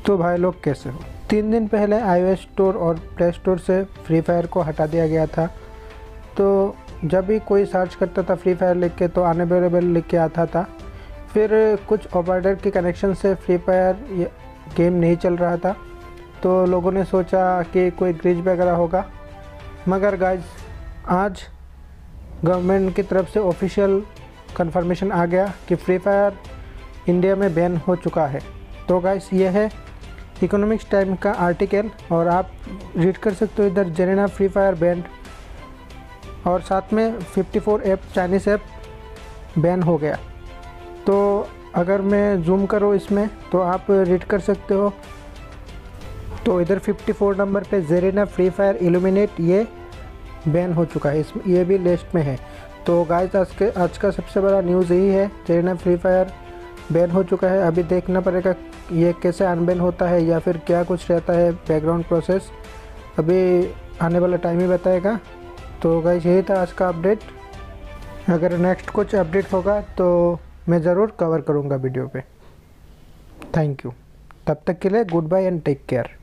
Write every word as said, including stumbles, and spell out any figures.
तो भाई लोग कैसे हो? तीन दिन पहले आईओएस स्टोर और प्ले स्टोर से फ्री फायर को हटा दिया गया था। तो जब भी कोई सर्च करता था फ्री फायर लिख के तो अनअवेलेबल लिख के आता था। फिर कुछ ऑपरेटर के कनेक्शन से फ्री फायर गेम नहीं चल रहा था, तो लोगों ने सोचा कि कोई ग्लिच वगैरह होगा। मगर गाइज आज गवर्नमेंट की तरफ से ऑफिशियल कंफर्मेशन आ गया कि फ्री फायर इंडिया में बैन हो चुका है। तो गाइस ये है इकोनॉमिक्स टाइम का आर्टिकल और आप रीड कर सकते हो इधर जरीना फ्री फायर बैंड, और साथ में चौवन ऐप चाइनीस ऐप बैन हो गया। तो अगर मैं जूम करूँ इसमें तो आप रीड कर सकते हो। तो इधर चौवन नंबर पे जरीना फ्री फायर इल्यूमिनेट ये बैन हो चुका है, इसमें ये भी लिस्ट में है। तो गाइस आज के आज का सबसे बड़ा न्यूज़ यही है, जरीना फ्री फायर बैन हो चुका है। अभी देखना पड़ेगा ये कैसे अनबैन होता है या फिर क्या कुछ रहता है बैकग्राउंड प्रोसेस, अभी आने वाला टाइम ही बताएगा। तो गाइस यही था आज का अपडेट। अगर नेक्स्ट कुछ अपडेट होगा तो मैं ज़रूर कवर करूँगा वीडियो पे। थैंक यू, तब तक के लिए good bye and take care.